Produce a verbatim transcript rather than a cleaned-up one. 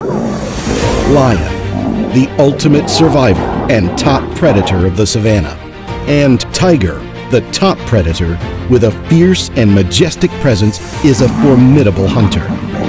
Lion, the ultimate survivor and top predator of the savanna. And tiger, the top predator with a fierce and majestic presence, is a formidable hunter.